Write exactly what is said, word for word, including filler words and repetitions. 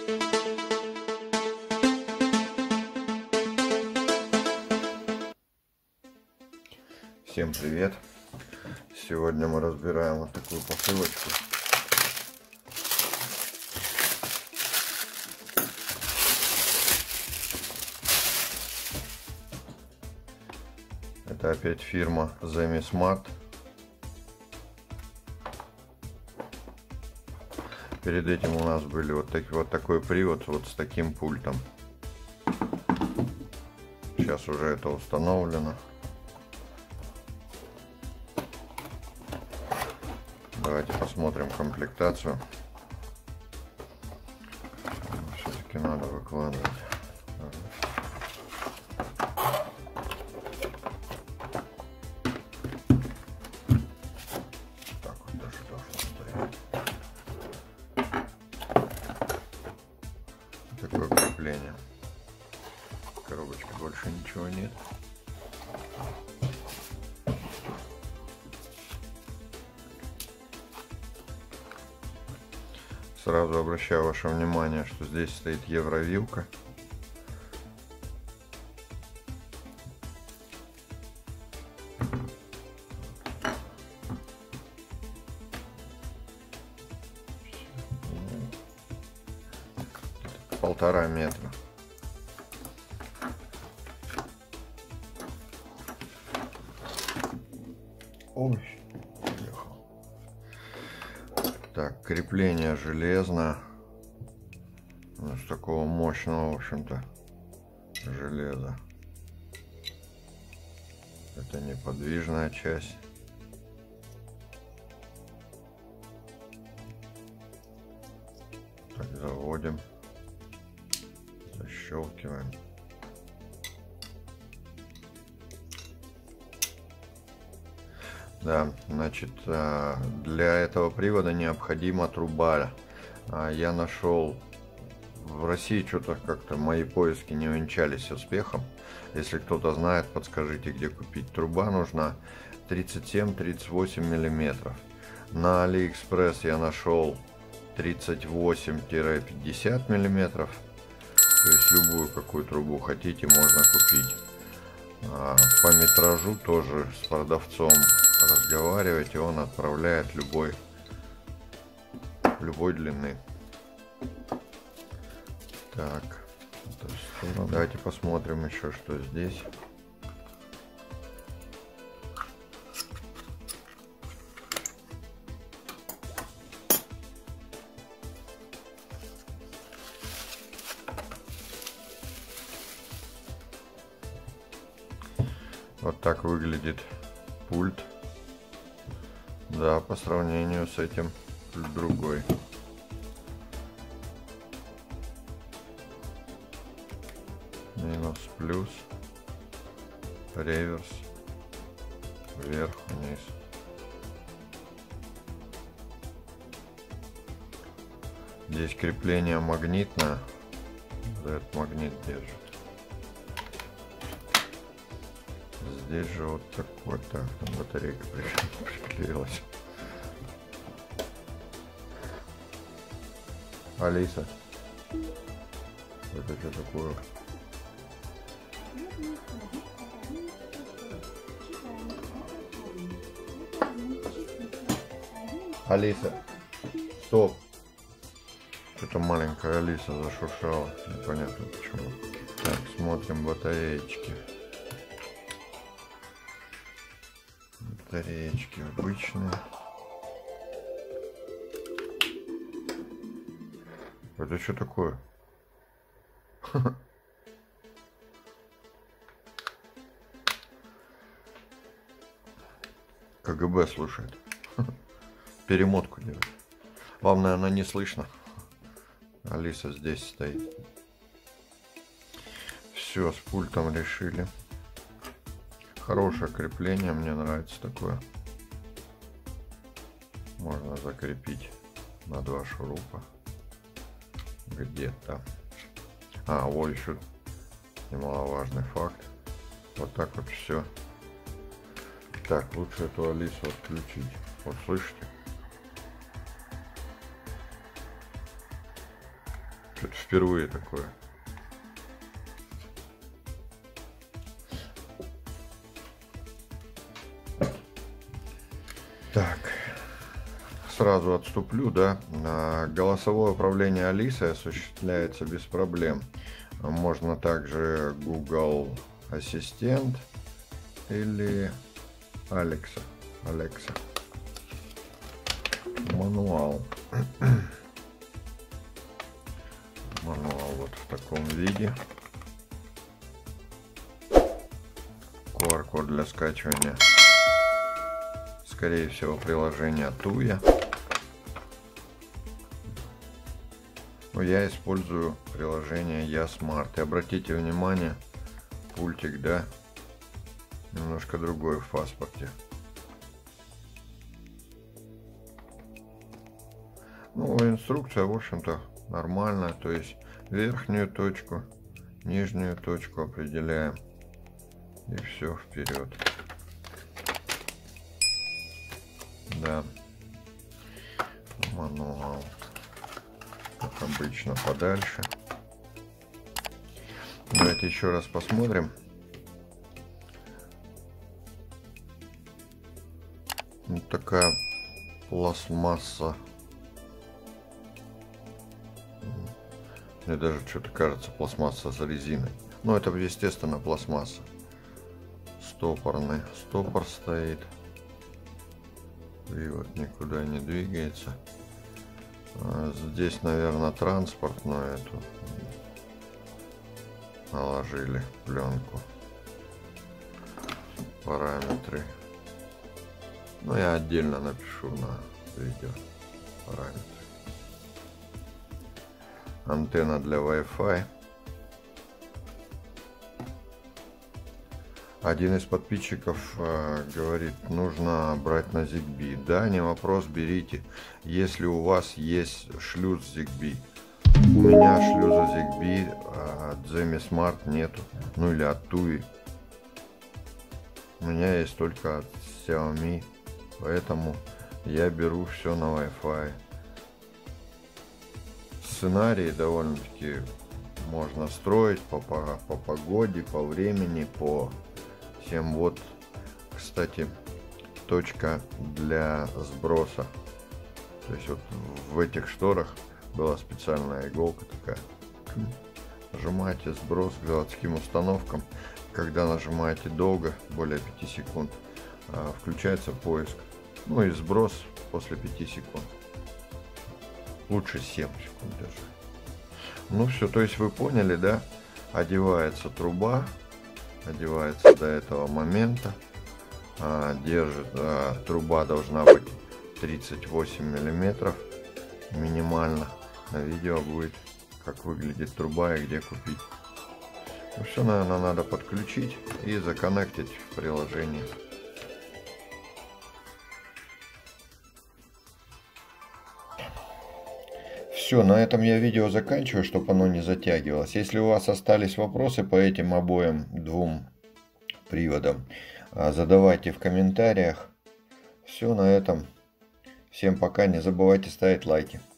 Всем привет! Сегодня мы разбираем вот такую посылочку. Это опять фирма ZemiSmart. Перед этим у нас были вот, так, вот такой привод вот с таким пультом. Сейчас уже это установлено. Давайте посмотрим комплектацию. Все-таки надо выкладывать. Так вот даже должно стоять. Такое крепление. В коробочке больше ничего нет. Сразу обращаю ваше внимание, что здесь стоит евровилка. Полтора метра. Ой. Так, крепление железное, с такого мощного, в общем-то, железа. Это неподвижная часть. Так, заводим, защелкиваем. Да, значит, для этого привода необходима труба. Я нашел в России, что-то как-то мои поиски не увенчались успехом. Если кто-то знает, подскажите, где купить. Труба нужна тридцать семь — тридцать восемь миллиметров. На Алиэкспресс я нашел тридцать восемь — пятьдесят миллиметров. То есть любую какую трубу хотите, можно купить. По метражу тоже с продавцом разговаривать, и он отправляет любой любой длины. Так, давайте посмотрим еще, что здесь. Вот так выглядит пульт. Да, по сравнению с этим другой. Минус, плюс, реверс, вверх, вниз. Здесь крепление магнитное. Этот магнит держит. Здесь же вот так вот так, там батарейка приклеилась. Алиса, это что такое? Алиса, стоп! Что-то маленькая Алиса зашуршала, непонятно почему. Так, смотрим батареечки. Батареечки обычные. Это что такое? КГБ слушает. Перемотку делает. Вам, наверное, не слышно. Алиса здесь стоит. Все, с пультом решили. Хорошее крепление, мне нравится такое. Можно закрепить на два шурупа. Где-то. А, вот еще немаловажный факт. Вот так вот все. Так, лучше эту Алису отключить. Вот слышите? Что-то впервые такое. Так, сразу отступлю, да. Голосовое управление Алисой осуществляется без проблем. Можно также Google Ассистент или Alexa. Alexa. Мануал. Мануал вот в таком виде. ку ар код для скачивания, скорее всего, приложение Туя. Но я использую приложение YaSmart. И обратите внимание, пультик, да, немножко другой в паспорте. Ну, инструкция, в общем-то, нормальная. То есть верхнюю точку, нижнюю точку определяем. И все, вперед. Да. Мануал. Как обычно, подальше. Давайте еще раз посмотрим. Вот такая пластмасса. Мне даже что-то кажется, пластмасса с резиной. Но это, естественно, пластмасса. Стопорный. Стопор стоит. Привод никуда не двигается. Здесь, наверное, транспортную эту наложили пленку. Параметры. Ну, я отдельно напишу на видео параметры. Антенна для Wi-Fi. Один из подписчиков э, говорит, нужно брать на Zigbee. Да, не вопрос, берите, если у вас есть шлюз Zigbee. У меня шлюза Zigbee от ZemiSmart нету, ну или от Tuya. У меня есть только от Xiaomi, поэтому я беру все на Wi-Fi. Сценарии довольно-таки можно строить по, по, по погоде, по времени, по всем. Вот, кстати, точка для сброса. То есть вот в этих шторах была специальная иголка такая. Нажимаете сброс к заводским установкам. Когда нажимаете долго, более пяти секунд, включается поиск. Ну и сброс после пяти секунд. Лучше семь секунд даже. Ну все, то есть вы поняли, да? Одевается труба, одевается до этого момента, а, держит, а, труба должна быть тридцать восемь миллиметров минимально. На видео будет, как выглядит труба и где купить. Ну все, наверное, надо подключить и законнектить в приложении. Все, на этом я видео заканчиваю, чтобы оно не затягивалось. Если у вас остались вопросы по этим обоим двум приводам, задавайте в комментариях. Все, на этом. Всем пока. Не забывайте ставить лайки.